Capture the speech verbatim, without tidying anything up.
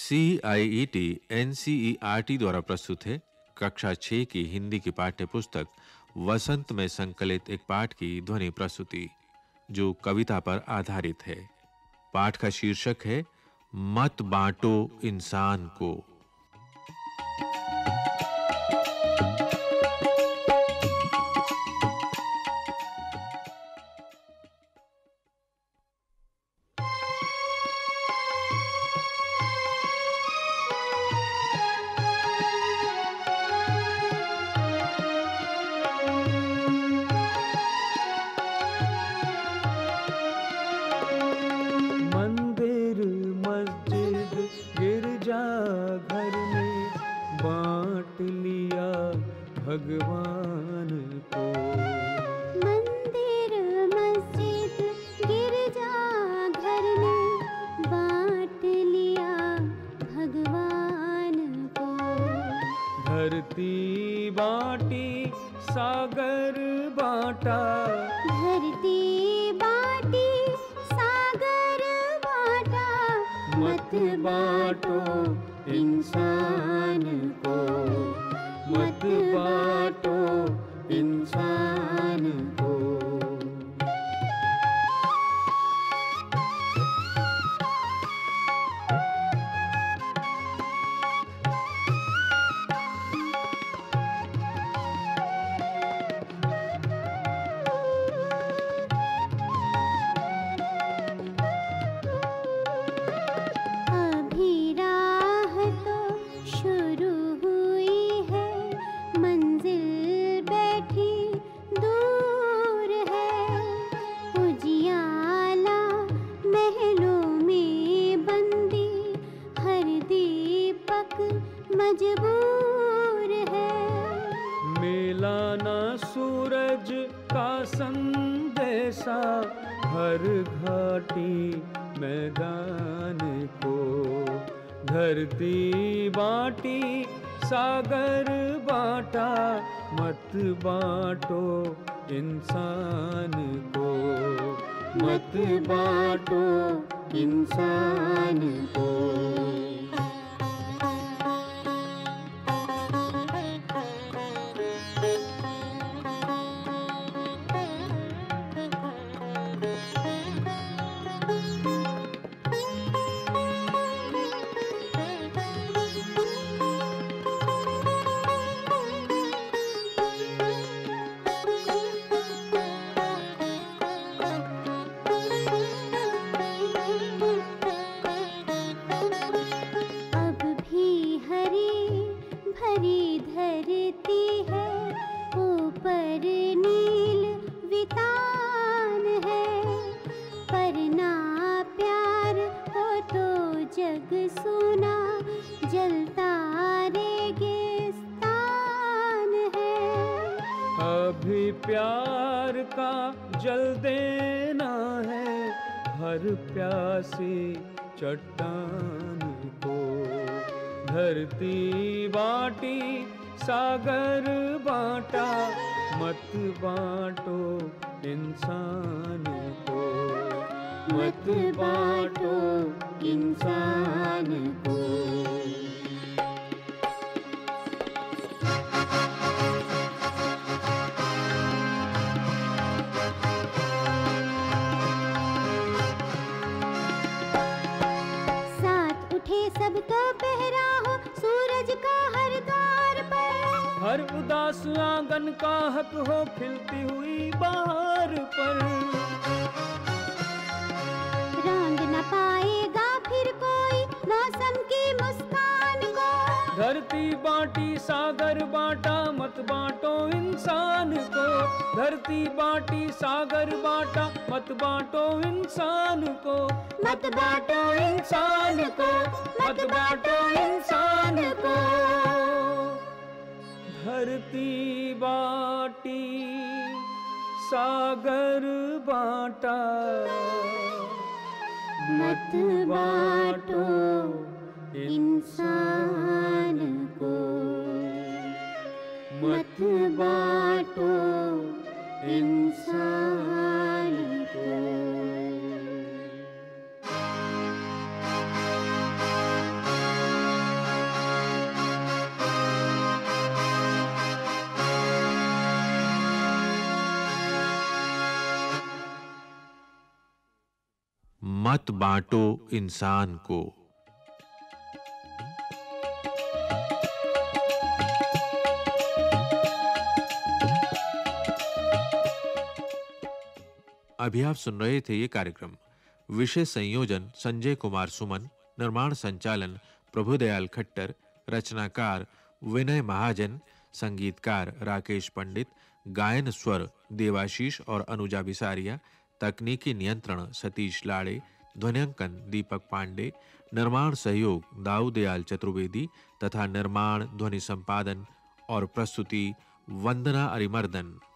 C I E T N C E R T द्वारा प्रस्तुत है कक्षा छह की हिंदी की पाठ्य पुस्तक वसंत में संकलित एक पाठ की ध्वनि प्रस्तुति जो कविता पर आधारित है। पाठ का शीर्षक है मत बांटो इंसान को। मंदिर मस्जिद गिरजा घर में बांट लिया भगवान को। मंदिर मस्जिद गिरजा घर में बांट लिया भगवान को। धरती बांटी सागर बांटा, धरती बांटी सागर बांटा, मत बांटो इंसान को, मत बांटो इंसान को। अभी राह तो शुरू हुई है, मंजिल बैठी दूर है। उजियाला महलों में बंदी, हर दीपक मजबूर है। मेला ना सूरज का संदेशा, हर घाटी मैदान को। धरती बांटी सागर बांटा, मत बांटो इंसान को, मत बांटो इंसान को। अब भी हरी भरी धरती है, ऊपर नील वितान है। पर ना प्यार हो तो जग सुना, जलता रेगिस्तान है। अभी प्यार का जल देना है हर प्यासी चट्टान को। धरती बांटी सागर बांटा, मत बांटो इंसान को, मत बांटो इंसान को। साथ उठे सब तो पहरा हो सूरज का हर द्वार पर। हर उदास आंगन का हक हो खिलती हुई बहार पर। रंग न पाएगा फिर कोई मौसम की मुस्कान को। धरती बांटी सागर बांटा, मत बांटो इंसान को। धरती बांटी सागर बांटा, मत बांटो इंसान को, मत बांटो इंसान को, मत बांटो इंसान को। धरती बांटी सागर बांटा, मत बांटो इंसान को, मत बांटो इंसान को। मत बांटो इंसान को। अभी आप सुन रहे थे ये कार्यक्रम। विषय संयोजन संजय कुमार सुमन, निर्माण संचालन प्रभुदयाल खट्टर, रचनाकार विनय महाजन, संगीतकार राकेश पंडित, गायन स्वर देवाशीष और अनुजा बिसारिया, तकनीकी नियंत्रण सतीश लाड़े, ध्वनियांकन दीपक पांडे, निर्माण सहयोग दाऊदयाल चतुर्वेदी तथा निर्माण ध्वनि संपादन और प्रस्तुति वंदना अरिमर्दन।